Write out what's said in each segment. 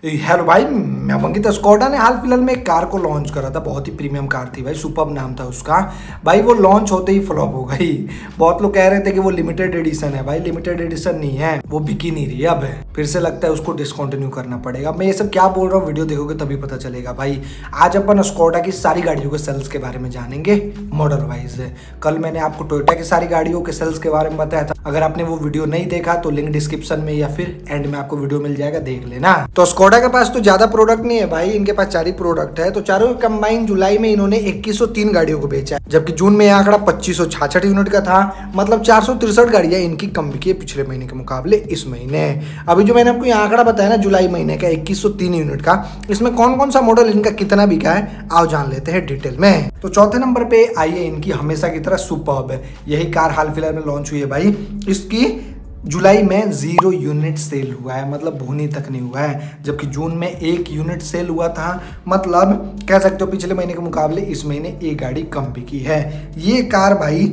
Hello भाई, मैं अंकित। Skoda ने हाल फिलहाल में एक कार को लॉन्च करा था, बहुत ही प्रीमियम कार थी भाई, सुपर्ब नाम था उसका। भाई वो लॉन्च होते ही फ्लॉप हो गई। बहुत लोग कह रहे थे कि वो लिमिटेड एडिशन है। भाई लिमिटेड एडिशन नहीं है, वो बिकी नहीं रही अब है। फिर से लगता है उसको डिसकंटिन्यू करना पड़ेगा। मैं ये सब क्या बोल रहा हूँ, वीडियो देखोगे तभी पता चलेगा। भाई आज अपन स्कोडा की सारी गाड़ियों के सेल्स के बारे में जानेंगे मॉडल वाइज। कल मैंने आपको टोयोटा की सारी गाड़ियों के सेल्स के बारे में बताया था। अगर आपने वो वीडियो नहीं देखा तो लिंक डिस्क्रिप्शन में या फिर एंड में आपको वीडियो मिल जाएगा, देख लेना। तो स्कोडा के पास तो ज्यादा प्रोडक्ट नहीं है भाई, इनके पास 4 ही प्रोडक्ट है। तो चारों कंबाइन जुलाई में इन्होंने 2103 गाड़ियों को बेचा है, जबकि जून में यह आंकड़ा 2566 यूनिट का था। मतलब 463 गाड़ियां इनकी कम बिकी है पिछले महीने के मुकाबले इस महीने। अभी जो मैंने आपको यह आंकड़ा बताया ना जुलाई महीने का 2103 यूनिट का, इसमें कौन कौन सा मॉडल इनका कितना बिका है आओ जान लेते हैं डिटेल में। तो चौथे नंबर पे आई है इनकी हमेशा की तरह सुपर्ब है। यही कार हाल फिलहाल में लॉन्च हुई है भाई। इसकी जुलाई में 0 यूनिट सेल हुआ है, मतलब भूनी तक नहीं हुआ है। जबकि जून में 1 यूनिट सेल हुआ था। मतलब कह सकते हो पिछले महीने के मुकाबले इस महीने एक गाड़ी कम बिकी है। ये कार भाई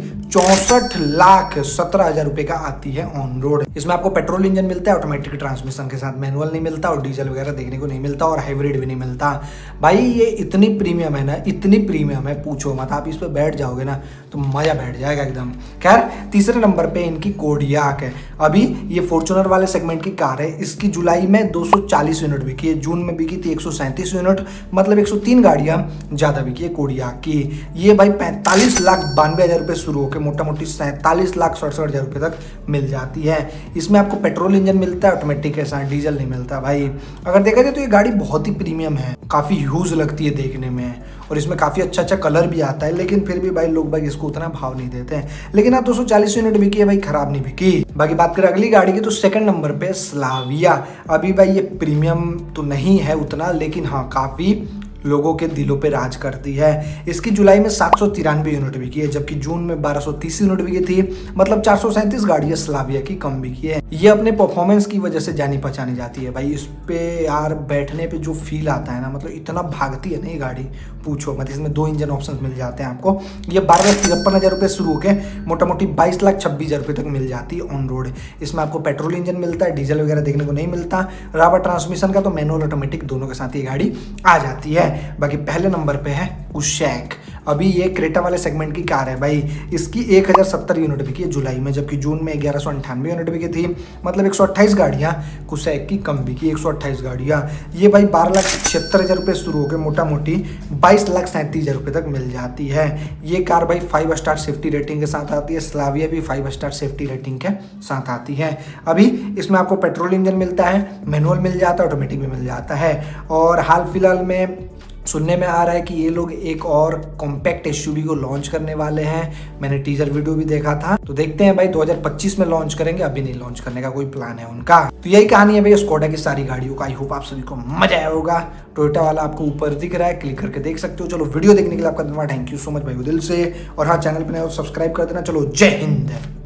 64,17,000 रुपए का आती है ऑन रोड। इसमें आपको पेट्रोल इंजन मिलता है ऑटोमेटिक ट्रांसमिशन के साथ, मैनुअल नहीं मिलता और डीजल वगैरह देखने को नहीं मिलता और हाइब्रिड भी नहीं मिलता। भाई ये इतनी प्रीमियम है ना, इतनी प्रीमियम है पूछो मत। आप इस पर बैठ जाओगे ना तो मजा बैठ जाएगा एकदम। खैर तीसरे नंबर पे इनकी कोडियाक है। अभी ये फॉर्च्यूनर वाले सेगमेंट की कार है। इसकी जुलाई में 240 यूनिट बिकी है, जून में बिकी थी 137 यूनिट, मतलब 103 गाड़ियां ज्यादा बिकी है कोडियाक की। ये भाई 45,92,000 रुपए शुरू होकर मोटा मोटी 47,67,000 रुपए तक मिल जाती है। इसमें आपको पेट्रोल इंजन मिलता है ऑटोमेटिक के साथ, डीजल नहीं मिलता भाई। अगर देखा जाए तो ये गाड़ी बहुत ही प्रीमियम है, काफी ह्यूज लगती है देखने में और इसमें काफी अच्छा अच्छा कलर भी आता है। लेकिन फिर भी भाई लोग भाई इसको उतना भाव नहीं देते हैं। लेकिन आप 240 यूनिट बिकी है भाई, खराब नहीं बिकी। बाकी बात करें अगली गाड़ी की तो सेकंड नंबर पे स्लाविया। अभी भाई ये प्रीमियम तो नहीं है उतना, लेकिन हाँ काफी लोगों के दिलों पे राज करती है। इसकी जुलाई में 793 यूनिट बिकी है, जबकि जून में 1230 यूनिट बिकी थी। मतलब 437 गाड़ियां स्लाविया की कम बिकी है। ये अपने परफॉर्मेंस की वजह से जानी पहचानी जाती है भाई। इस पे यार बैठने पे जो फील आता है ना, मतलब इतना भागती है ना ये गाड़ी पूछो मत। इसमें 2 इंजन ऑप्शन मिल जाते हैं आपको। ये 12,53,000 रुपये शुरू होकर मोटा मोटी 22,26,000 रुपये तक मिल जाती है ऑन रोड। इसमें आपको पेट्रोल इंजन मिलता है, डीजल वगैरह देखने को नहीं मिलता। रहा ट्रांसमिशन का तो मैनुअल ऑटोमेटिक दोनों के साथ ये गाड़ी आ जाती है। बाकी पहले नंबर पे है कुशैक। अभी ये क्रेटा वाले सेगमेंट की कार है भाई। इसकी 1070 यूनिट बिकी है जुलाई में, जबकि जून में 1198 यूनिट बिकी थी। मतलब 128 गाड़ियां कुशैक की कम बिकी, 128 गाड़ियां। ये भाई 12,76,000 रुपये शुरू होकर मोटा मोटी 22,37,000 रुपये तक मिल जाती है। ये कार भाई 5 स्टार सेफ्टी रेटिंग के साथ आती है। स्लाविया भी 5 स्टार सेफ्टी रेटिंग के साथ आती है। अभी इसमें आपको पेट्रोल इंजन मिलता है, मैनुअल मिल जाता है, ऑटोमेटिक भी मिल जाता है। और हाल फिलहाल में सुनने में आ रहा है कि ये लोग एक और कॉम्पैक्ट एसयूवी को लॉन्च करने वाले हैं। मैंने टीजर वीडियो भी देखा था, तो देखते हैं भाई 2025 में लॉन्च करेंगे। अभी नहीं लॉन्च करने का कोई प्लान है उनका। तो यही कहानी है भाई स्कोडा की सारी गाड़ियों का। आई होप आप सभी को मजा आया होगा। टोयोटा वाला आपको ऊपर दिख रहा है, क्लिक करके देख सकते हो। चलो वीडियो देखने के लिए आपका धन्यवाद, थैंक यू सो मच भाई दिल से। और हाँ चैनल पर नए हो सब्सक्राइब कर देना। चलो जय हिंद।